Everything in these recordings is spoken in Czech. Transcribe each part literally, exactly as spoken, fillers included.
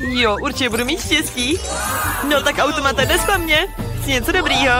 Jo, určitě budu mít štěstí. No tak automata, nespam mě. Chci něco dobrýho.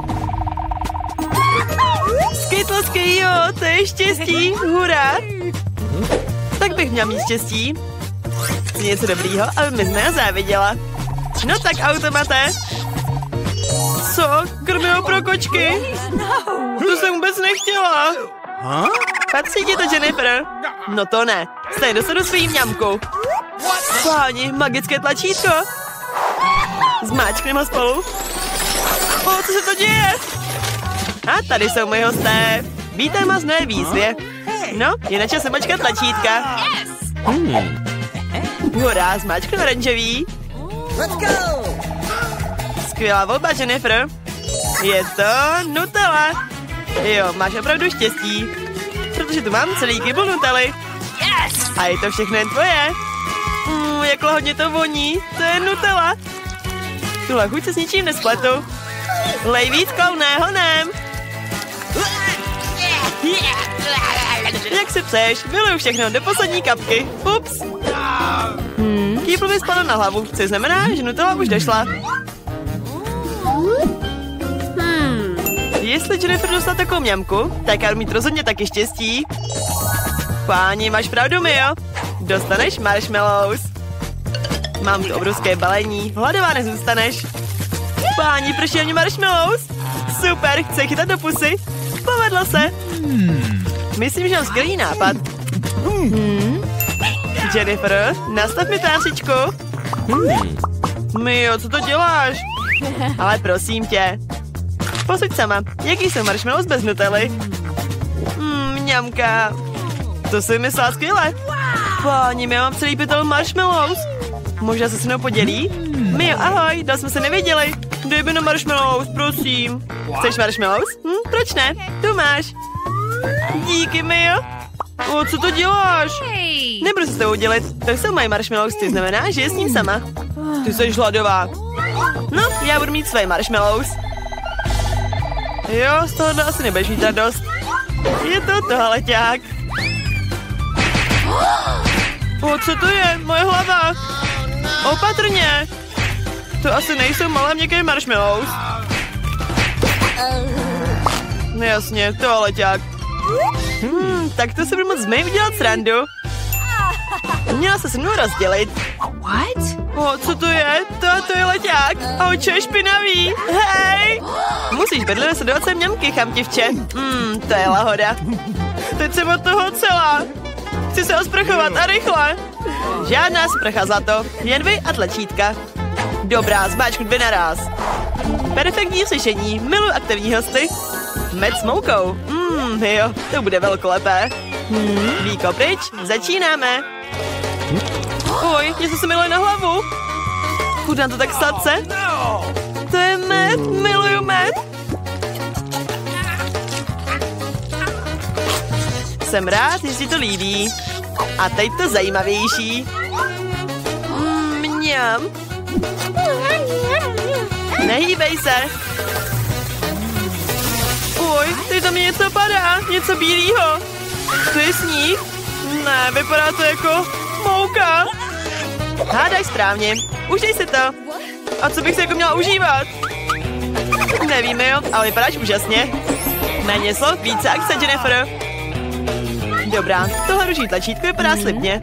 Skytlosky, jo, to je štěstí. Hurá. Tak bych měla mít štěstí. Chci něco dobrýho, aby mi zná záviděla. No tak automate. Co? Krmivo pro kočky? To jsem vůbec nechtěla. Patří ti to, Jennifer? No to ne. Stej dosadu svým mňamku. Páni, magické tlačítko. Zmáčkneme ho spolu. O, co se to děje? A tady jsou moji hosté. Vítám vás v nové výzvě. No, je na čase mačkat tlačítka. Hmm. Hurá, zmáčknu oranžový. Skvělá volba, Jennifer. Je to Nutella. Jo, máš opravdu štěstí. Protože tu mám celý kybl Nutelly. A je to všechno jen tvoje. Mm, jak lahodně to voní. To je Nutella. Tuhle chuť se s ničím nespletu. Lej víc, klouné, honem. Jak si přeješ, vyluju všechno do poslední kapky. Ups. Hmm, kýbl mi spadl na hlavu, což znamená, že Nutella už došla. Hmm. Jestli Jennifer dostala takovou mňamku, tak já mít rozhodně taky štěstí. Páni, máš pravdu, Mio. Dostaneš marshmallows. Mám tu obrovské balení, hladová nezůstaneš. Páni, prší mě marshmallows. Super, chci chytat do pusy. Povedlo se. Hmm. Myslím, že mám skvělý nápad. Hmm. Jennifer, nastav mi tářičku. Hmm. Mio, co to děláš? Ale prosím tě. Posuď sama, jaký jsou marshmallows bez Nutelly? Hmm, mňamka. To si myslela skvěle. Páni, já mám celý pytel marshmallows. Možná se s mnou podělí? Mio, ahoj, dal jsme se nevěděli. Dej mi na marshmallows, prosím. Chceš marshmallows? Hm, proč ne? Tu máš. Díky, Mio. O, co to děláš? Nebudu se s tebou dělit. To jsou moje marshmallows, ty znamená, že je s ním sama. Ty jsi hladová. No, já budu mít své marshmallows. Jo, z tohohle asi nebudeš mít radost. Je to tohleťák. O, co to je? Moje hlava. Opatrně. To asi nejsou malé měkké marshmallows. No jasně, tohleťák. Hmm, tak to se budu moc z mým udělat srandu. Měla se se mnou rozdělit. What? O, co to je? To, to je leťák. A oči je špinavý. Hej! Musíš bedlivě sledovat se mňamky, chamtivče. Hmm, to je lahoda. Teď jsem od toho celá. Chci se osprchovat a rychle. Žádná sprcha za to. Jen vy a tlačítka. Dobrá, zmáčknu dvě naraz. Perfektní slyšení. Miluji aktivní hosty. Med s moukou. Mmm, jo, to bude velkolepé. Hmm, víko pryč, začínáme. Oj, něco se miluje na hlavu. Chudám to tak sladce. To je med, miluju med. Jsem rád, že si to líbí. A teď to zajímavější. Mňam. Nehýbej se. Oj, teď tam něco padá, něco bílýho. To je sníh? Ne, vypadá to jako mouka. Hádaj správně, užij si to. A co bych se jako měla užívat? Nevíme, jo, ale vypadáš úžasně. Méně slov, více akce, Jennifer. Dobrá, tohle ruční tlačítko vypadá slibně.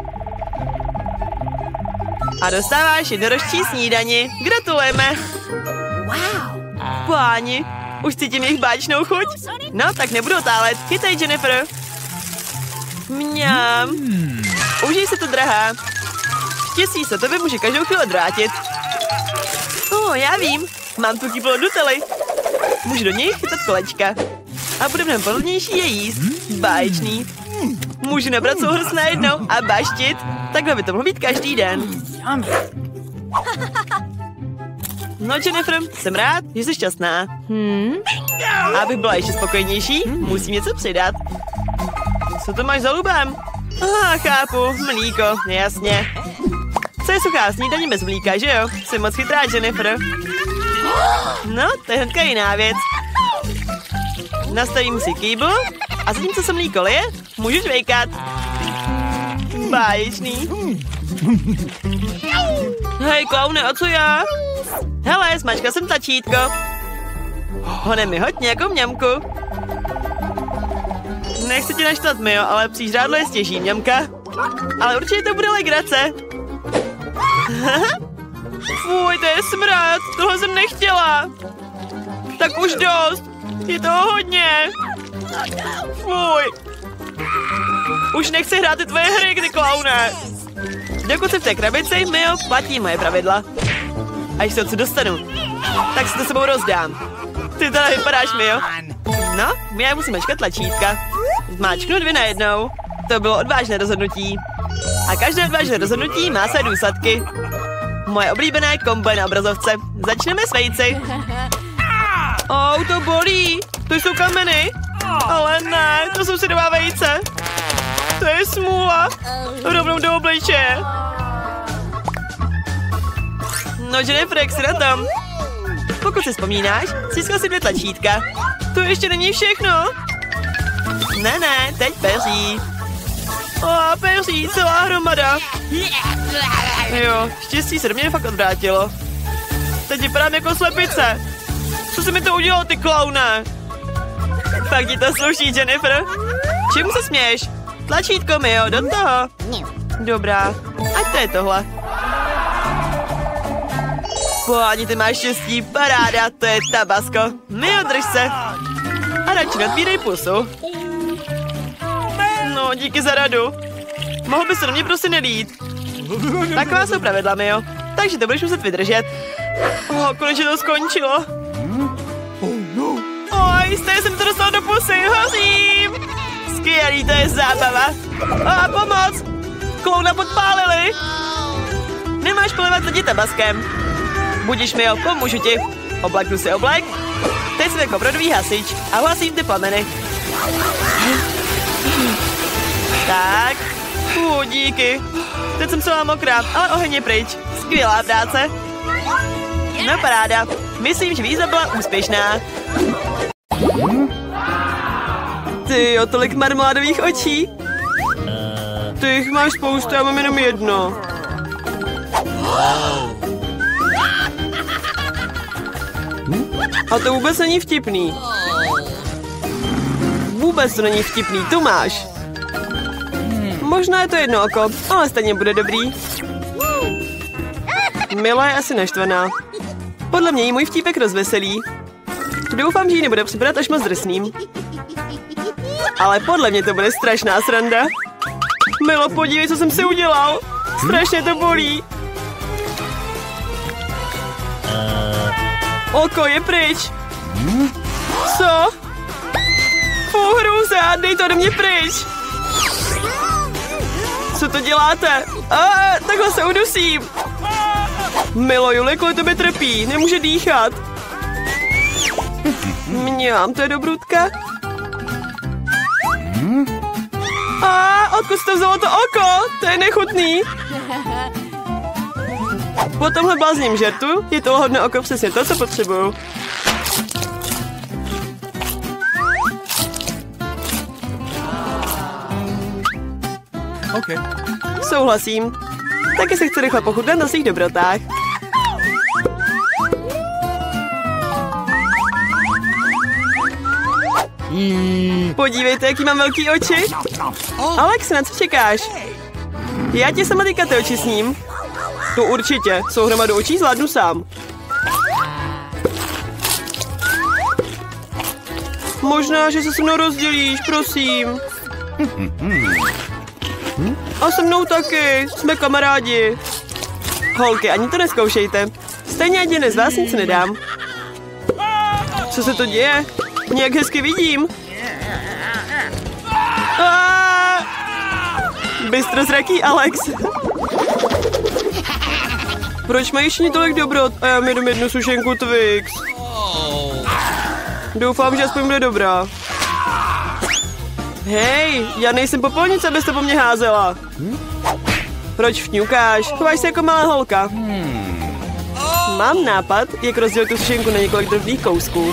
A dostáváš jednorožčí snídani. Gratulujeme. Páni, už cítím jejich báječnou chuť. No, tak nebudu otálet. Chytej, Jennifer. Mňam. Užij se to, drahá. Štěstí se tobě může každou chvíli odvrátit. O, já vím. Mám tu kýbl od Nutelly. Můžu do něj chytat kolečka. A bude mnohem pohodlnější je jíst. Báječný. Můžu nabrat souhrst najednou a baštit. Takhle by to mohlo být každý den. No, Jennifer, jsem rád, že jsi šťastná. Hmm? A abych byla ještě spokojenější, musím něco přidat. Co to máš za lubem? Aha, chápu, mlíko, jasně. Co je suchá snídaně bez mlíka, že jo? Jsi moc chytrá, Jennifer. No, to je hnedka jiná věc. Nastavím si kýbl a zatímco se mlíko lije, můžu žvejkat. Báječný. Hej, klaune, a co já? Hele, smačka jsem tlačítko. Hone mi hoď nějakou mňamku. Nechci tě naštvat, Mio, ale přížrádlo je stěží, mňamka. Ale určitě to bude legrace. Fuj, to je smrad, tohle jsem nechtěla. Tak už dost, je toho hodně. Fuj. Už nechci hrát ty tvoje hry, kdy klaune. Dokud jsi v té krabici, Mio, platí moje pravidla. Až se co dostanu, tak si to sebou rozdám. Ty tady vypadáš, Mio. No, my musíme čekat tlačítka. Zmáčknu dvě najednou. To bylo odvážné rozhodnutí. A každé odvážné rozhodnutí má své důsledky. Moje oblíbené kombo je na obrazovce. Začneme s vejci. Au, to bolí. To jsou kameny. Ale ne, to jsou syrová vejce. To je smůla. Rovnou do obličeje. No, Jennifer, jak jsi na tom? Pokud si vzpomínáš, stiskla si dvě tlačítka. To ještě není všechno. Ne, ne, teď peří. O, peří, celá hromada. Jo, štěstí se do mě fakt odvrátilo. Teď vypadám jako slepice. Co jsi mi to udělal, ty klaune? Fakt ti to sluší, Jennifer. Čemu se směješ? Tlačítko, Mio, do toho. Dobrá, ať to je tohle. Páni, ty máš štěstí, paráda, to je Tabasco. Mio, drž se. A radši nadvírej pusu. No, díky za radu. Mohl by se do mě prostě nelít. Taková jsou pravidla, Mio. Takže to budeš muset vydržet. Oh, konečně to skončilo. Oj, stejně jsem to dostala do pusy, hořím. Skvělý, to je zábava. A pomoc. Klouna podpálili. Nemáš polivat lidi Tabaskem. Budíš, Mio, pomůžu ti. Obleknu si oblek. Teď jsem jako brodový hasič a hlasím ty plameny. Tak. Fů, díky. Teď jsem celá mokrá, ale oheň je pryč. Skvělá práce. No paráda. Myslím, že výzva byla úspěšná. Ty jo, tolik marmeládových očí. Ty jich máš spoustu, já mám jenom jedno. A to vůbec není vtipný. Vůbec to není vtipný, tu máš. Možná je to jedno oko, ale stejně bude dobrý. Mila je asi naštvaná. Podle mě jí můj vtípek rozveselí. Doufám, že ji nebude připadat až moc drsným. Ale podle mě to bude strašná sranda. Milo, podívej, co jsem si udělal. Strašně to bolí. Oko je pryč. Co? Fú, hrůza, dej to do mě pryč. Co to děláte? A, takhle se udusím. Milo, Julie, kvůli tebe trpí, nemůže dýchat. Mňam, to je dobrutka. A, odkud jsi to vzalo to oko? To je nechutný. Po tomhle blázním žertu je tohle hodné oko přesně to, co potřebuju. Okay. Souhlasím. Taky se chci rychle pochutnat na svých dobrotách. Mm. Podívejte, jaký mám velký oči. Alex, na co čekáš? Já ti sama teďka ty oči s ním. To určitě, jsou hromadu očí zvládnu sám. Možná, že se se mnou rozdělíš, prosím. A se mnou taky, jsme kamarádi. Holky, ani to neskoušejte. Stejně ani jeden z vás nic nedám. Co se to děje? Nějak hezky vidím. Aaaa! Bystrozraký Alex. Proč mají všichni tolik dobrot a já mi jenom jednu sušenku Twix? Doufám, že aspoň bude dobrá. Hej, já nejsem popolnice, abys to po mně házela. Proč vňukáš? Chováš se jako malá holka. Mám nápad, jak rozdělit tu sušenku na několik drobných kousků.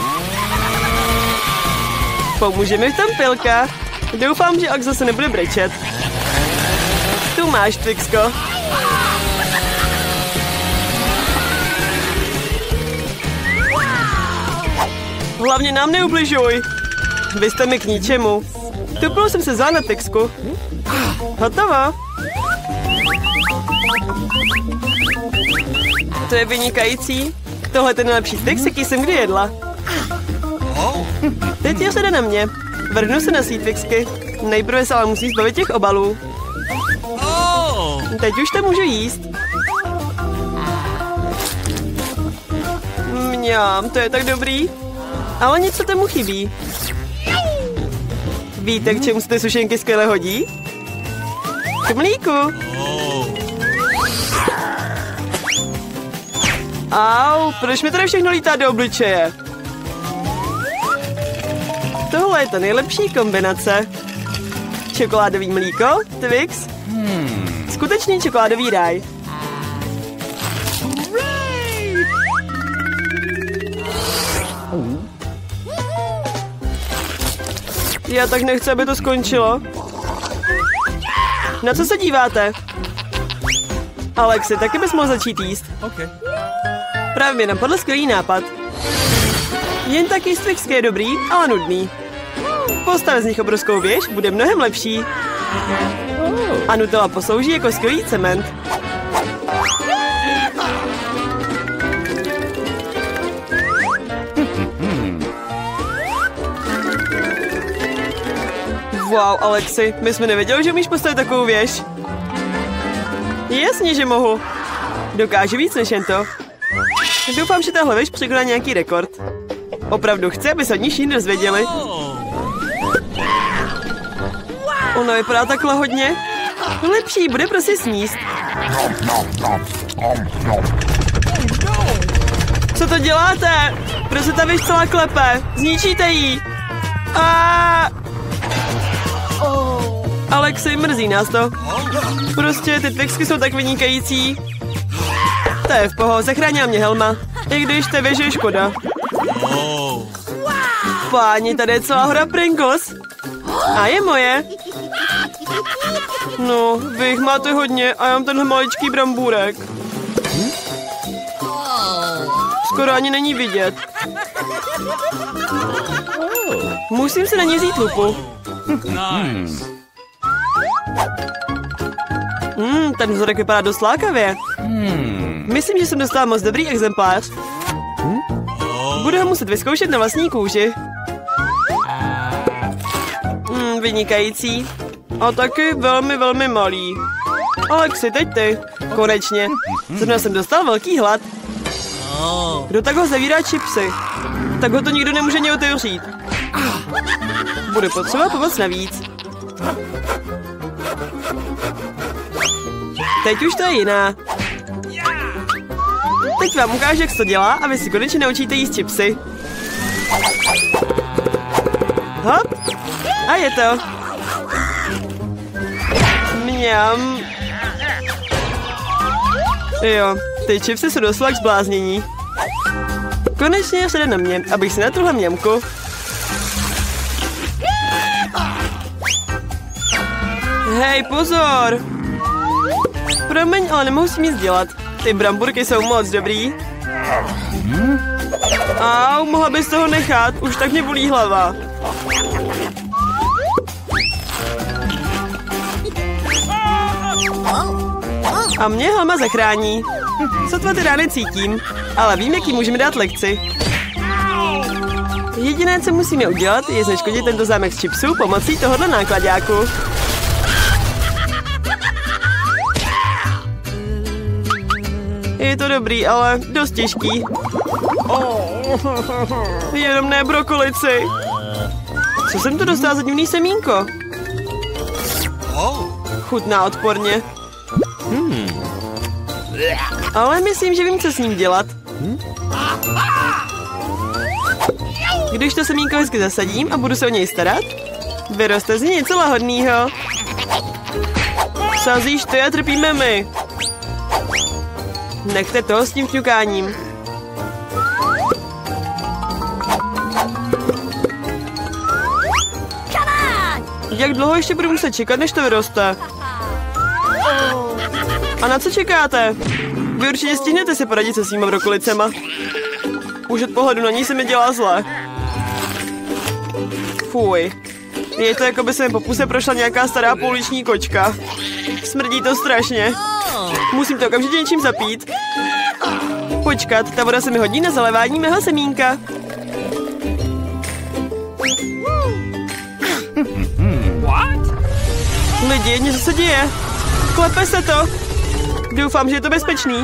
Pomůže mi v tom pilka. Doufám, že Ox zase nebude brečet. Tu máš, Twixko. Hlavně nám neubližuj. Vy jste mi k ničemu. Tupnul jsem se vzal na Twixku. Hotovo. To je vynikající. Tohle je ten nejlepší Twix, jaký jsem kdy jedla. Teď je řada na mě. Vrhnu se na svý Twixky. Nejprve se ale musím zbavit těch obalů. Teď už to můžu jíst. Mňam, to je tak dobrý. Ale něco tomu chybí. Víte, k čemu se ty sušenky skvěle hodí? K mlíku. Au, proč mi tady všechno lítá do obličeje? Tohle je ta nejlepší kombinace. Čokoládový mlíko, Twix. Skutečný čokoládový ráj. Já tak nechci, aby to skončilo. Na co se díváte? Alexi, taky bys mohl začít jíst. Okay. Právě mi napadl skvělý nápad. Jen tak jíst Twixky je dobrý, ale nudný. Postav z nich obrovskou věž bude mnohem lepší. A Nutella poslouží jako skvělý cement. Wow, Alexi, my jsme nevěděli, že umíš postavit takovou věž. Jasně, že mohu. Dokážu víc než jen to. Doufám, že tahle věž překoná nějaký rekord. Opravdu chci, aby se od ní všichni dozvěděli. Ona vypadá takhle hodně. Lepší, bude prostě sníst. Co to děláte? Proč se ta věž celá klepe? Zničíte jí. A... Alexi, mrzí nás to. Prostě ty Twixky jsou tak vynikající. To je v pohodě, zachránila mě Helma. I když té věže je škoda. Páni, tady je celá hora Pringles. A je moje. No, vy jich máte hodně a já mám tenhle maličký brambůrek. Skoro ani není vidět. Musím se na ně vzít lupu. Nice. Hmm, ten vzorek vypadá dost lákavě. Myslím, že jsem dostala moc dobrý exemplář. Budu ho muset vyzkoušet na vlastní kůži. Hmm, vynikající. A taky velmi, velmi malý. Alexi, teď ty. Konečně. Zrovna jsem dostal velký hlad. Kdo tak ho zavírá čipsy? Tak ho to nikdo nemůže ani otevřít. Bude potřeba pomoct navíc. Teď už to je jiná. Teď vám ukážu, jak se to dělá a vy si konečně naučíte jíst čipsy. Hop. A je to. Mňam. Jo, ty čipsy jsou doslova k zbláznění. Konečně je řada na mě, abych si natruhla mňamku. Hej, pozor! Promiň, ale nemohu s tím nic dělat. Ty bramburky jsou moc dobrý. Au, mohla bys toho nechat, už tak mě bolí hlava. A mě Helma zachrání. Sotva ty rány cítím, ale vím, jaký můžeme dát lekci. Jediné, co musíme udělat, je zneškodit tento zámek z chipsů pomocí tohohle nákladáku. Je to dobrý, ale dost těžký. Jenom ne brokolici. Co jsem to dostala za divný semínko? Chutná odporně. Hmm. Ale myslím, že vím, co s ním dělat. Když to semínko hezky zasadím a budu se o něj starat, vyroste z něj něco lahodnýho. Sázíš ty a trpíme my. Nechte toho s tím ťukáním. Jak dlouho ještě budu muset čekat, než to vyroste? A na co čekáte? Vy určitě stihnete si poradit se svýma brokolicema. Už od pohledu na ní se mi dělá zle. Fuj. Je to, jako by se mi po puse prošla nějaká stará pouliční kočka. Smrdí to strašně. Musím to okamžitě něčím zapít. Počkat, ta voda se mi hodí na zalevání mého semínka. Lidi, něco se děje. Klepe se to. Doufám, že je to bezpečný.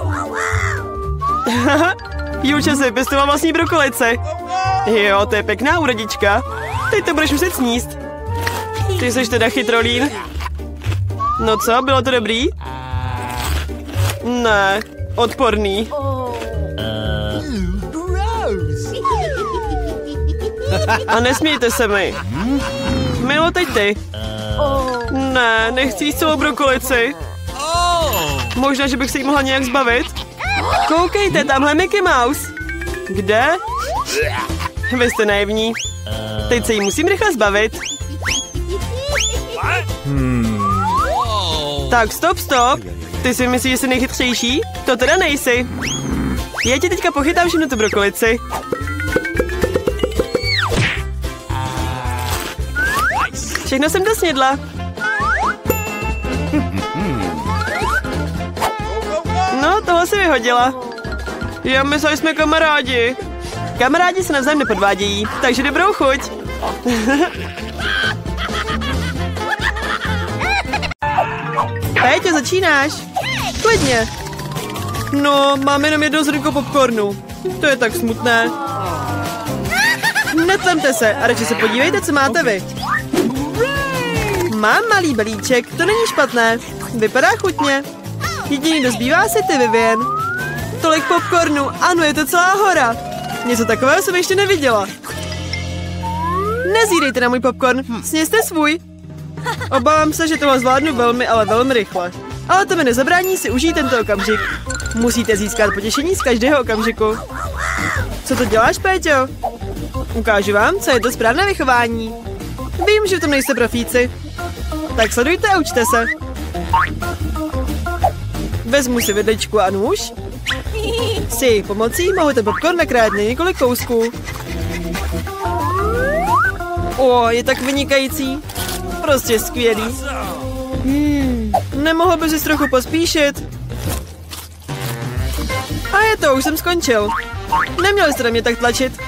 Julča si vypěstovala vlastní brokolici. Jo, to je pěkná úrodička. Teď to budeš muset sníst. Ty jsi teda chytrolín. No co, bylo to dobrý? Ne, odporný. A nesmějte se mi. Milo, teď ty. Ne, nechci jíst celou brokolici. Možná, že bych se jí mohla nějak zbavit. Koukejte, tamhle Mickey Mouse. Kde? Vy jste naivní. Teď se jí musím rychle zbavit. Tak, stop, stop. Ty si myslíš, že jsi nejchytřejší? To teda nejsi. Já ti teďka pochytám všechnu tu brokolici. Všechno jsem dosnědla. No, toho si vyhodila. Já myslel, že jsme kamarádi. Kamarádi se navzájem nepodvádějí, takže dobrou chuť. Péťo, začínáš? Klidně. No, mám jenom jedno zrnko popcornu. To je tak smutné. Netlemte se a radši se podívejte, co máte vy. Mám malý balíček, to není špatné. Vypadá chutně. Jediný, kdo zbývá, si ty, Vivian. Tolik popcornu, ano, je to celá hora. Něco takového jsem ještě neviděla. Nezírejte na můj popcorn, sněste svůj. Obávám se, že tohle zvládnu velmi, ale velmi rychle. Ale to mi nezabrání si užít tento okamžik. Musíte získat potěšení z každého okamžiku. Co to děláš, Péťo? Ukážu vám, co je to správné vychování. Vím, že v tom nejste profíci. Tak sledujte a učte se. Vezmu si vidličku a nůž. S jejich pomocí mohu ten popcorn nakrájet na několik kousků. O, je tak vynikající. Prostě skvělý. Hmm, nemohl bys si trochu pospíšit? A je to, už jsem skončil. Neměl jste na mě tak tlačit.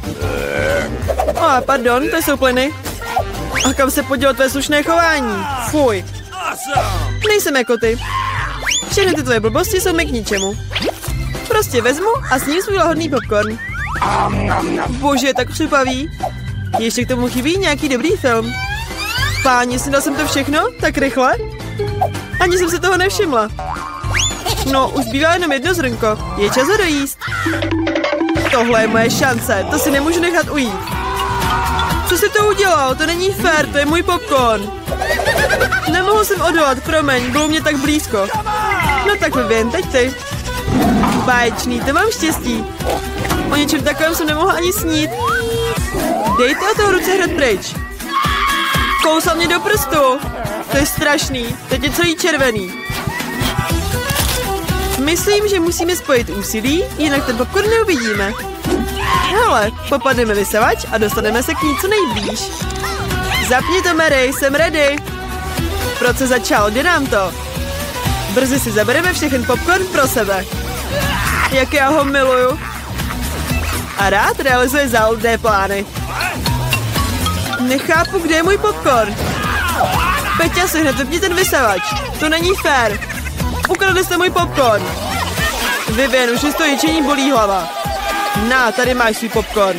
O, pardon, to jsou plyny. A kam se podělo tvé slušné chování? Fuj. Nejsem jako ty. Všechny ty tvoje blbosti jsou mi k ničemu. Prostě vezmu a sním svůj lahodný popcorn. Bože, je tak připavý. Ještě k tomu chybí nějaký dobrý film. Páni, snědal jsem to všechno? Tak rychle? Ani jsem se toho nevšimla. No, už zbývá jenom jedno zrnko. Je čas ho dojíst. Tohle je moje šance, to si nemůžu nechat ujít. Co jsi to udělal? To není fér, to je můj popcorn. Nemohl jsem odolat, promiň, bylo mě tak blízko. No tak Vivian, teď ty. Báječný, to mám štěstí. O něčem takovém jsem nemohla ani snít. Dejte o toho ruce hrad pryč. Kousal mě do prstu. To je strašný, teď je celý červený. Myslím, že musíme spojit úsilí, jinak ten popcorn neuvidíme. Hele, popadneme vysavač a dostaneme se k ní co nejblíž. Zapni to, Mary, jsem ready. Proces začal, jde nám to. Brzy si zabereme všechen popcorn pro sebe. Jak já ho miluju. A rád realizuje záludné plány. Nechápu, kde je můj popcorn. Peťa, si hned vypni ten vysavač. To není fér. Ukradli jste můj popcorn. Vivian, už z toho jičení bolí hlava. Na, tady máš svůj popcorn.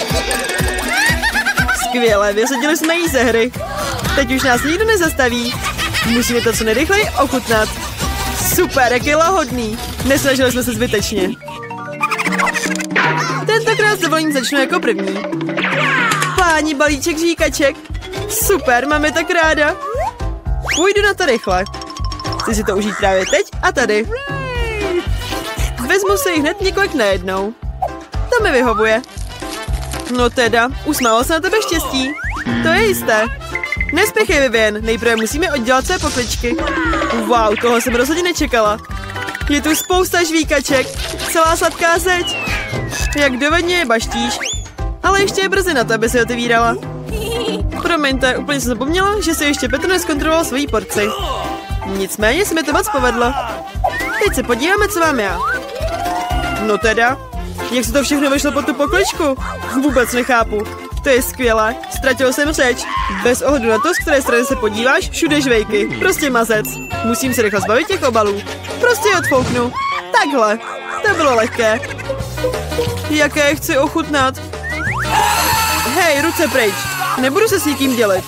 Skvěle, vysadili jsme jí ze hry. Teď už nás nikdo nezastaví. Musíme to co nejrychleji ochutnat. Super, jak je lahodný. Nesnažili jsme se zbytečně. Tentokrát s dovolením začnu jako první. Páni, balíček říkaček. Super, máme tak ráda. Půjdu na to rychle. Chci si to užít právě teď a tady. Vezmu si jich hned několik najednou. To mi vyhovuje. No teda, usmálo se na tebe štěstí. To je jisté. Nespěchej, Vivian, nejprve musíme oddělat své pokličky. Wow, toho jsem rozhodně nečekala. Je tu spousta žvíkaček. Celá sladká zeď. Jak dovedně je baštíš. Ale ještě je brzy na to, aby se otevírala. Promiňte, úplně jsem zapomněla, že se ještě Petr nezkontroloval svoji porci. Nicméně se mi to moc povedlo. Teď se podíváme, co mám já. No teda, jak se to všechno vešlo pod tu pokličku? Vůbec nechápu. To je skvělé, ztratil jsem řeč. Bez ohledu na to, z které strany se podíváš, všude žvejky. Prostě mazec. Musím se rychle zbavit těch obalů. Prostě je odfouknu. Takhle. To bylo lehké. Jaké chci ochutnat? Hej, ruce pryč. Nebudu se s nikým dělit.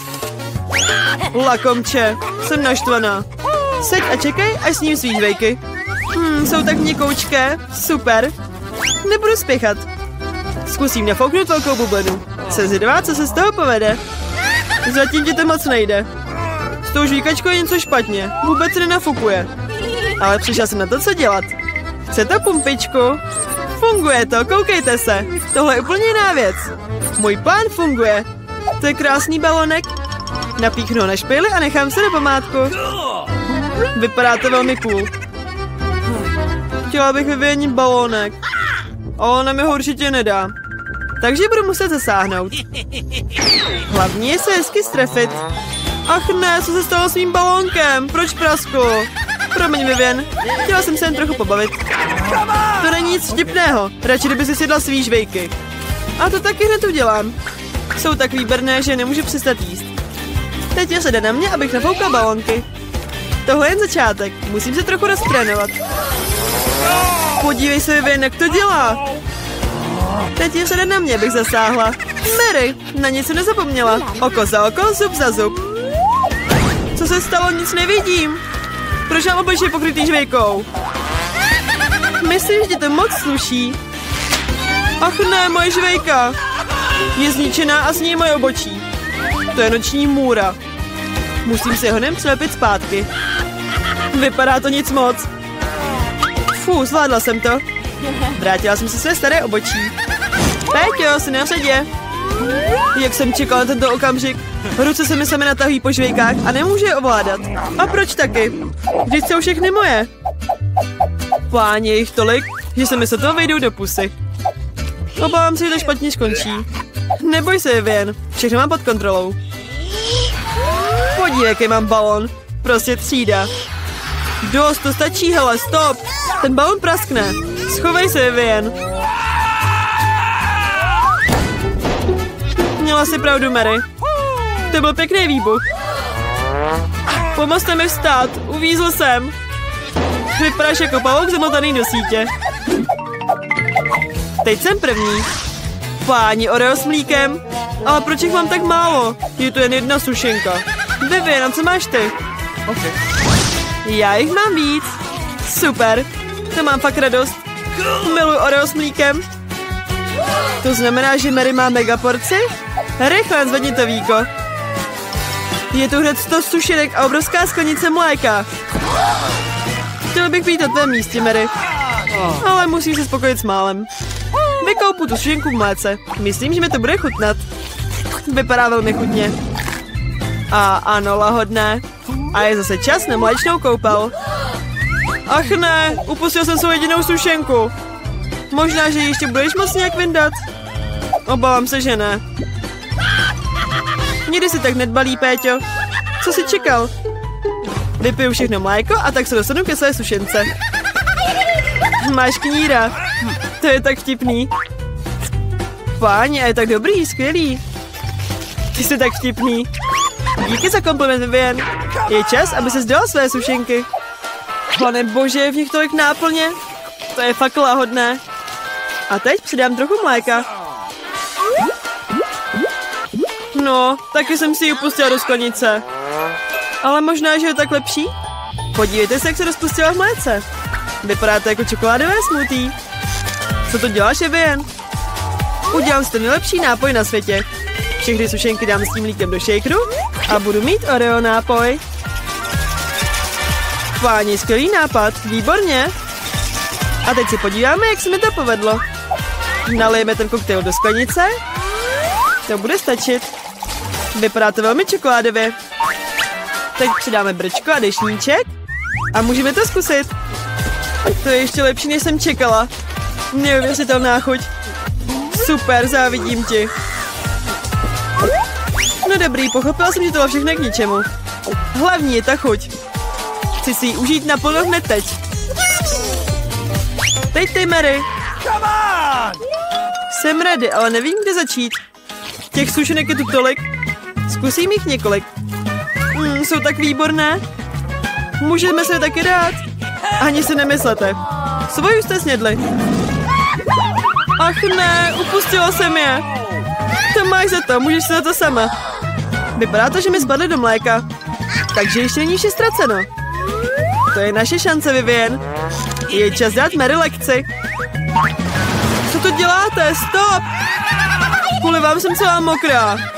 Lakomče, jsem naštvaná. Seď a čekej, až sním svý žvejky. Hmm, jsou tak měkoučké. Super. Nebudu spěchat. Zkusím nafouknout velkou bublinu. Jsem zvědavá, co se z toho povede. Zatím ti to moc nejde. S tou žvíkačkou je něco špatně. Vůbec se nenafukuje. Ale přišla jsem na to, co dělat. Chcete pumpičku? Funguje to, koukejte se. Tohle je úplně jiná věc. Můj plán funguje. To je krásný balonek. Napíchnu ho na špejli a nechám se na památku. Vypadá to velmi cool. Chtěla bych vyvěnit balonek. Ale ona mi ho určitě nedá. Takže budu muset zasáhnout. Hlavní je se hezky strefit. Ach ne, co se stalo s mým balónkem? Proč prasku? Promiň, Vivian. Chtěla jsem se jen trochu pobavit. To není nic vtipného. Radši kdyby si sjedla svý žvejky. A to taky hned udělám. Jsou tak výborné, že nemůžu přestat jíst. Teď je řada na mě, abych nafoukla balónky. Tohle je jen začátek. Musím se trochu roztrénovat. Podívej se, Vivian, jak to dělá. Teď je řada na mě, abych zasáhla. Mary, na nic jsem nezapomněla. Oko za oko, zub za zub. Co se stalo, nic nevidím. Proč mám obličej pokrytý žvejkou? Myslím, že ti to moc sluší. Ach ne, moje žvejka. Je zničená a s ní moje obočí. To je noční můra. Musím si ho nem přilepit zpátky. Vypadá to nic moc. Fú, zvládla jsem to. Vrátila jsem si své staré obočí. Péťo, jsi na řadě. Jak jsem čekala tento okamžik. Ruce se mi sami natahují po žvejkách a nemůžu je ovládat. A proč taky? Vždyť jsou všechny moje. Páni, je jich tolik, že se mi se toho vejdou do pusy. Obávám se, že to špatně skončí. Neboj se, Vivian. Všechno mám pod kontrolou. Podívej, jaký mám balon. Prostě třída. Dost, to stačí, hele, stop. Ten balon praskne. Schovej se, Vivian. Měla si pravdu, Mary. To byl pěkný výbuch. Pomozte mi vstát, uvízl jsem. Vypadáš jako pavouk zamotaný do sítě. Teď jsem první. Páni, Oreo s mlíkem. Ale proč jich mám tak málo? Je to jen jedna sušenka. Vivian, co máš ty? Okay. Já jich mám víc. Super, to mám fakt radost. Miluji Oreo s mlíkem. To znamená, že Mary má mega porci? Rychle, zvedni to víko. Je tu hned sto sušenek a obrovská sklenice mléka. Chtěl bych být na tvém místě, Mary. Ale musím se spokojit s málem. Vykoupu tu sušenku v mléce. Myslím, že mi to bude chutnat. Vypadá velmi chutně. A ano, lahodné. A je zase čas na mléčnou koupel. Ach ne, upustil jsem svou jedinou sušenku. Možná, že ji ještě budeš moc nějak vyndat. Obávám se, že ne. Nikdy si tak nedbalí, Péťo. Co jsi čekal? Vypiju všechno mléko a tak se dostanu ke své sušence. Máš kníra. To je tak vtipný. Páni, a je tak dobrý, skvělý. Ty jsi tak vtipný. Díky za kompliment, Vivian. Je čas, aby se zdala své sušenky. Pane bože, je v nich tolik náplně. To je fakt láhodné. A teď přidám trochu mléka. No, taky jsem si ji upustila do sklenice. Ale možná, že je tak lepší? Podívejte se, jak se rozpustila v mléce. Vypadá to jako čokoládové smoothie. Co to děláš, Vivian? Udělám si ten nejlepší nápoj na světě. Všechny sušenky dám s tím mlíkem do shakeru a budu mít Oreo nápoj. Páni, skvělý nápad, výborně. A teď se podíváme, jak se mi to povedlo. Nalijeme ten koktejl do sklenice. To bude stačit. Vypadá to velmi čokoládově. Teď přidáme brčko a deštníček. A můžeme to zkusit. To je ještě lepší, než jsem čekala. Neuvěřitelná chuť. Super, závidím ti. No dobrý, pochopila jsem, že to bylo všechno k ničemu. Hlavní je ta chuť. Chci si ji užít naplno hned teď. Teď ty, Mary. Jsem ready, ale nevím, kde začít. Těch sušenek je tu tolik. Zkusím jich několik. Mm, jsou tak výborné. Můžeme se je taky dát. Ani si nemyslete. Svoji jste snědli. Ach ne, upustila jsem je. To máš za to, můžeš se za to sama. Vypadá to, že mi spadly do mléka. Takže ještě není vše ztraceno. To je naše šance, Vivian. Je čas dát Mary lekci. Co to děláte? Stop! Kvůli vám jsem celá mokrá.